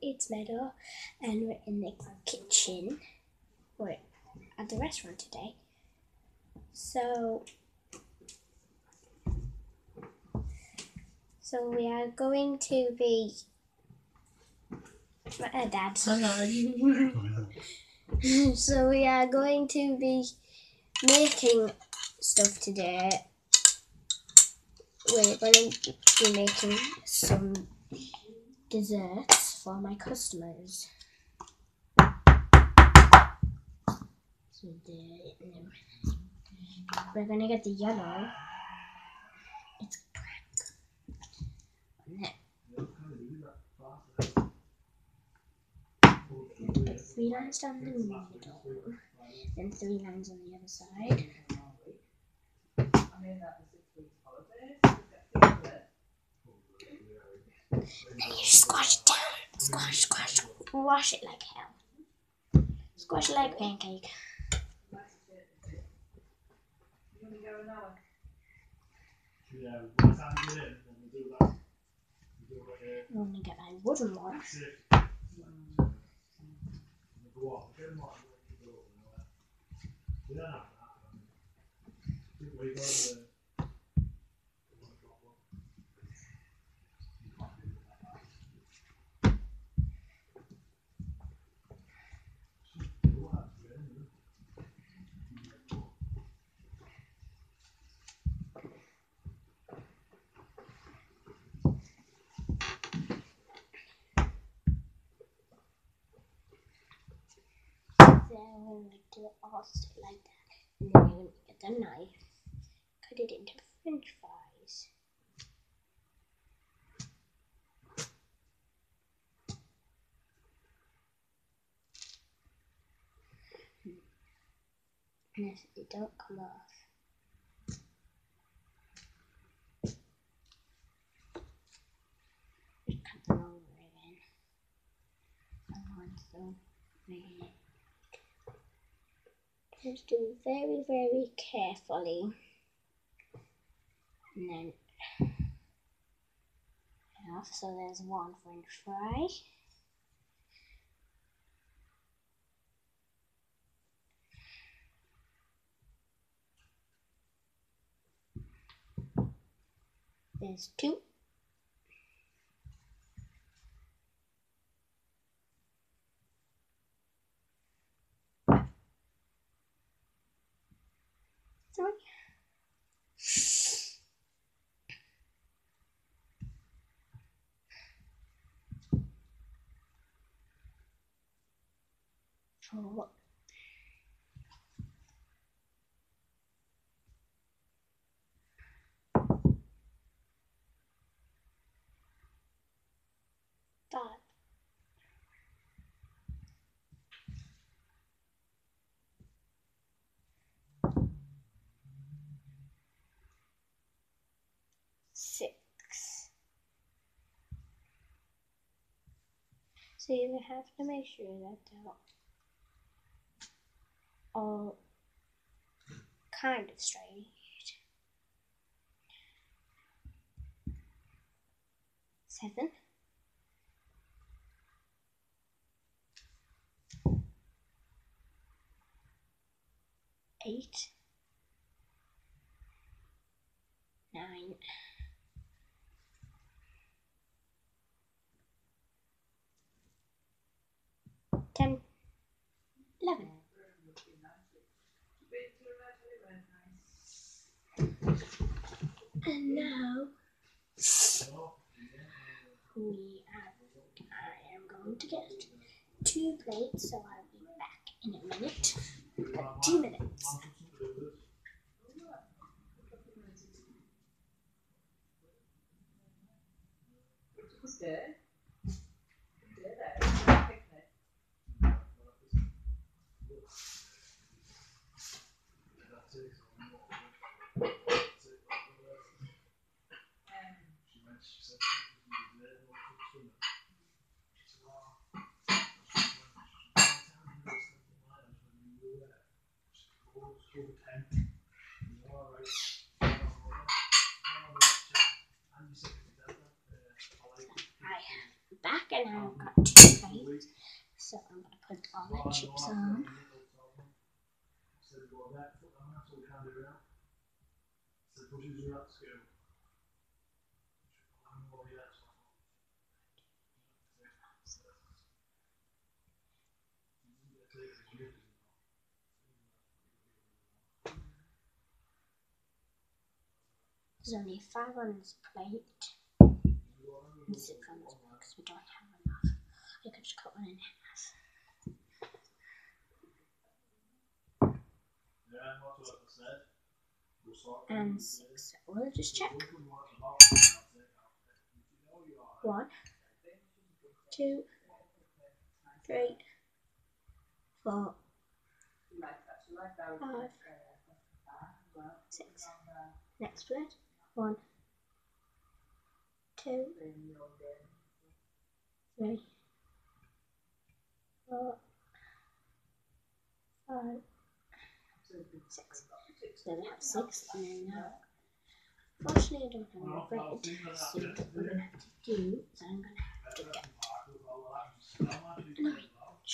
it's Meadow, and we're in the kitchen. We're at the restaurant today. So we are going to be. Dad. So we are going to be making stuff today. We're going to be making some desserts for my customers. So we're going to get the yellow. It's black. Put 3 lines down the middle, then 3 lines on the other side. Then you squash it down. Squash, squash. Squash it like hell. Squash it like a pancake. I'm going to get my wooden one. Then we're going to do it all straight like that. And then we're going to get the knife, cut it into French fries. And if they don't come off, just cut them over again. Just do it very, very carefully. And then off. So there's one French fry. There's 2. Three. Four. 5. 6. So you have to make sure that they're all kind of straight. 7. 8. 9. 10. 11. And now I am going to get 2 plates, so I'll be back in a minute. 2 minutes. Back, and I've got 2 put all the chips on. There's only 5 on this plate and 6 on this plate because we don't have enough. I could just cut one in half. And 6. We'll just check. 1, 2, 3, 4, 5, 6. Next split. 1, 2, 3, 4, 5, 6. So we have 6 and then now. Fortunately, I don't have any bread, so what we're going to have to do is I'm going to have to get an orange.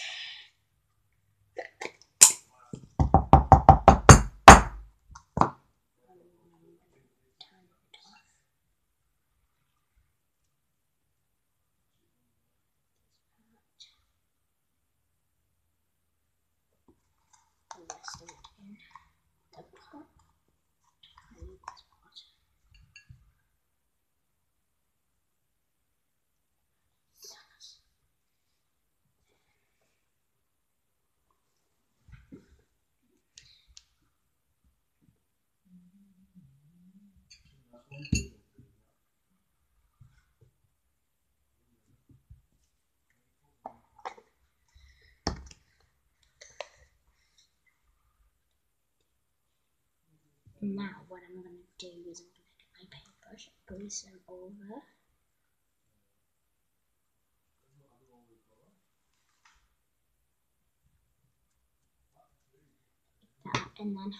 The rest of it in the pot. I need this pot. Now what I'm going to do is I'm going to get my paintbrush and grease them over. Like that, and then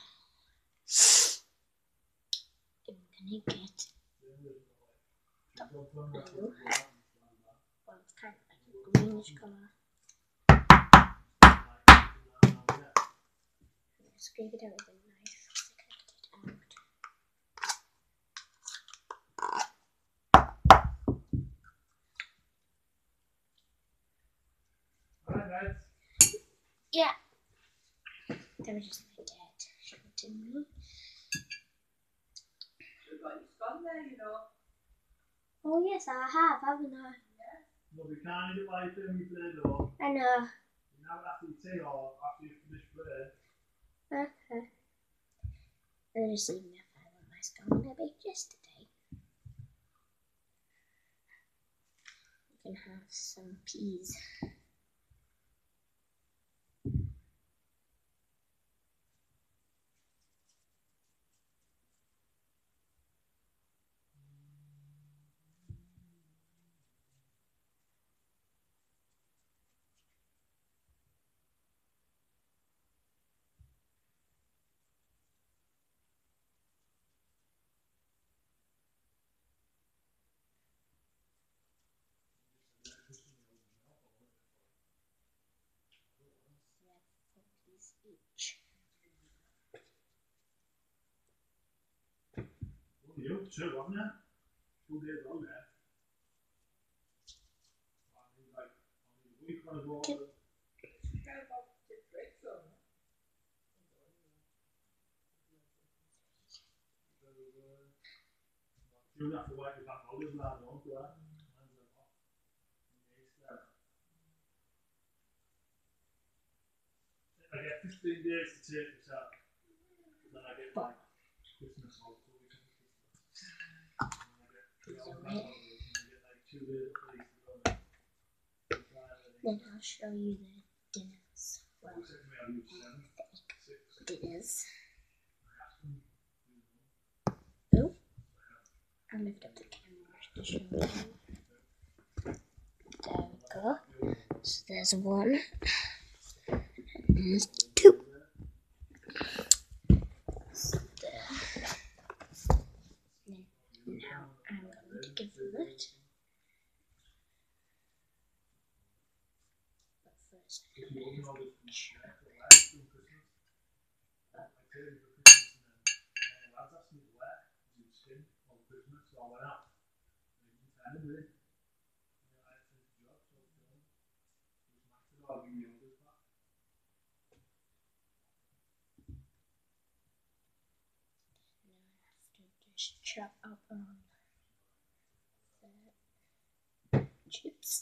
I'm going to get the blue, well it's kind of like a greenish colour. Scrape it out with a knife so I can get it out. Yeah. That was just my dad showing it to me. Oh yes, I have, haven't I? No, we can't eat it later when we play though. I know. You have it after you tea or after you finish play. Okay. I just eating if I want my scone I baked yesterday. You can have some peas. Each. Well, you two, wasn't it? 2 days on there. Like, a week on a go. You have to wipe your back all as well, don't you? I get 15 days to take this out. Then I get like Christmas all 2 weeks of Christmas. And I get like 2 days at least to go. Then I'll show you the dinners. Well, dinners. Oh, I'll lift up the camera to show you. There we go. So there's 1. And there's 2. So there. And now I'm going to give them it. But first. If you want all this from work from Christmas, I tell you for Christmas, and then the lads asked me to work to do skin on Christmas, so I went out. And I didn't tell anybody. I had to take the job, so I was doing it. It was massive. I'll give you orders back. Now I have to just chop up on the chips.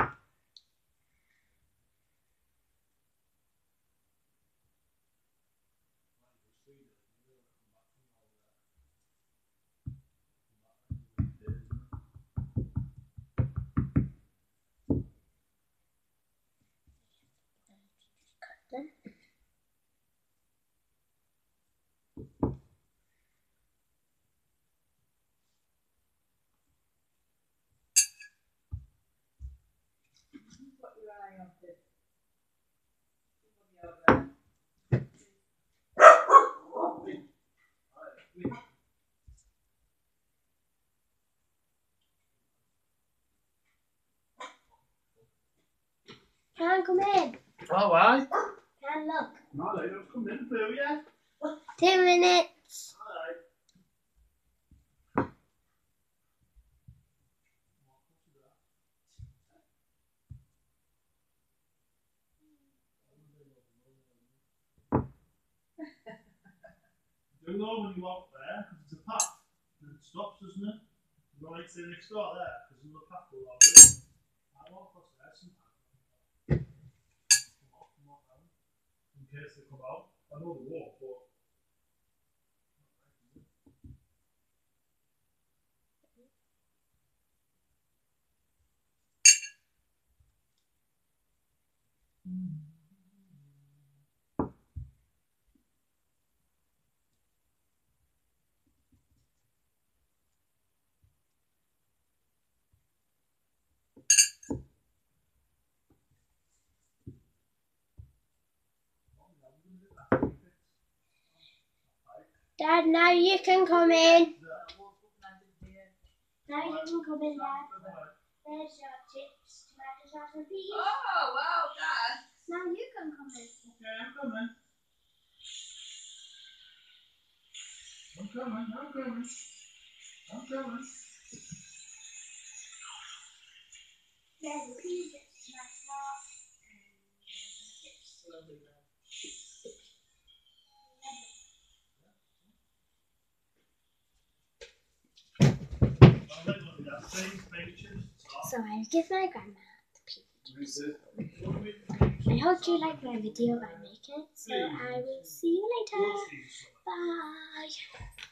Cut them. Put your eye on this. Somebody out there. Can't come in. Oh, why? Can't look. No, they don't come in through yet. 2 minutes. Alright. You know when you walk there, because it's a path, and it stops, doesn't it? You don't like to say next door there, because there's another path going all the way. I walk across there sometimes. Come off down. In case they come out. I know the walk, but. Dad, now you can come in. Now you can come in, Dad. There's your chips, tomato sauce and peas. Oh, well done. Now you can come in. Okay, I'm coming. I'm coming. I'm coming. I'm coming. There's the peas, there's tomato sauce, and chips. Slowly then. So I'll give my grandma the pizza chips. I hope you like my video by making it, so I will see you later. Bye.